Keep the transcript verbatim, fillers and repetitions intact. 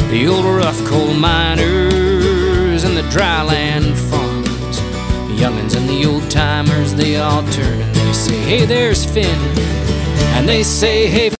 The old rough coal miners and the dry land farmers, young'uns and the old timers, they all turn and they say, hey, there's Finn. And they say, hey,